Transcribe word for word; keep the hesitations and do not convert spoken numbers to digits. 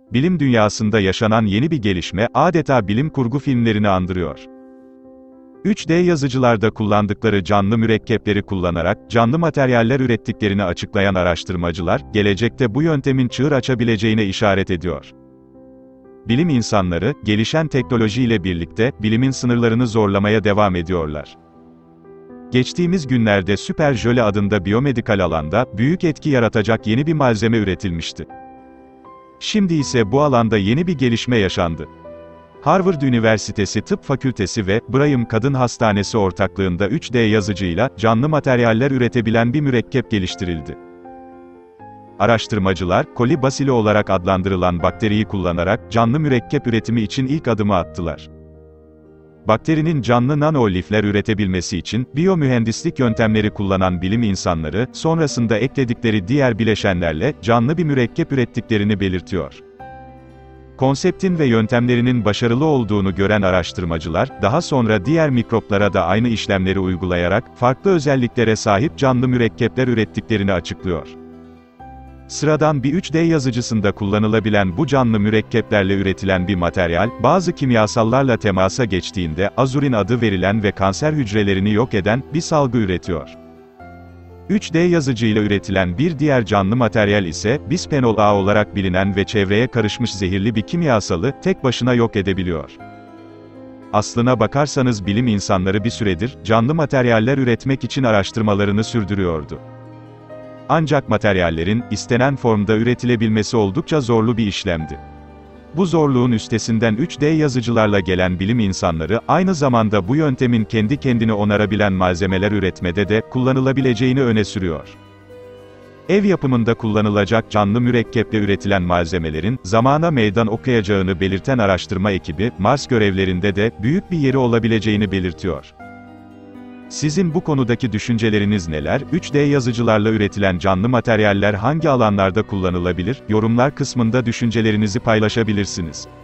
Bilim dünyasında yaşanan yeni bir gelişme, adeta bilim kurgu filmlerini andırıyor. üç D yazıcılarda kullandıkları canlı mürekkepleri kullanarak, canlı materyaller ürettiklerini açıklayan araştırmacılar, gelecekte bu yöntemin çığır açabileceğine işaret ediyor. Bilim insanları, gelişen teknolojiyle birlikte, bilimin sınırlarını zorlamaya devam ediyorlar. Geçtiğimiz günlerde süper jöle adında biyomedikal alanda, büyük etki yaratacak yeni bir malzeme üretilmişti. Şimdi ise bu alanda yeni bir gelişme yaşandı. Harvard Üniversitesi Tıp Fakültesi ve Brigham Kadın Hastanesi ortaklığında üç D yazıcıyla, canlı materyaller üretebilen bir mürekkep geliştirildi. Araştırmacılar, Coli bacilli olarak adlandırılan bakteriyi kullanarak, canlı mürekkep üretimi için ilk adımı attılar. Bakterinin canlı nanolifler üretebilmesi için, biyomühendislik yöntemleri kullanan bilim insanları, sonrasında ekledikleri diğer bileşenlerle, canlı bir mürekkep ürettiklerini belirtiyor. Konseptin ve yöntemlerinin başarılı olduğunu gören araştırmacılar, daha sonra diğer mikroplara da aynı işlemleri uygulayarak, farklı özelliklere sahip canlı mürekkepler ürettiklerini açıklıyor. Sıradan bir üç D yazıcısında kullanılabilen bu canlı mürekkeplerle üretilen bir materyal, bazı kimyasallarla temasa geçtiğinde, azurin adı verilen ve kanser hücrelerini yok eden, bir salgı üretiyor. üç D yazıcıyla üretilen bir diğer canlı materyal ise, bisfenol A olarak bilinen ve çevreye karışmış zehirli bir kimyasalı, tek başına yok edebiliyor. Aslına bakarsanız bilim insanları bir süredir, canlı materyaller üretmek için araştırmalarını sürdürüyordu. Ancak materyallerin, istenen formda üretilebilmesi oldukça zorlu bir işlemdi. Bu zorluğun üstesinden üç D yazıcılarla gelen bilim insanları, aynı zamanda bu yöntemin kendi kendini onarabilen malzemeler üretmede de, kullanılabileceğini öne sürüyor. Ev yapımında kullanılacak canlı mürekkeple üretilen malzemelerin, zamana meydan okuyacağını belirten araştırma ekibi, Mars görevlerinde de, büyük bir yeri olabileceğini belirtiyor. Sizin bu konudaki düşünceleriniz neler? üç D yazıcılarla üretilen canlı materyaller hangi alanlarda kullanılabilir? Yorumlar kısmında düşüncelerinizi paylaşabilirsiniz.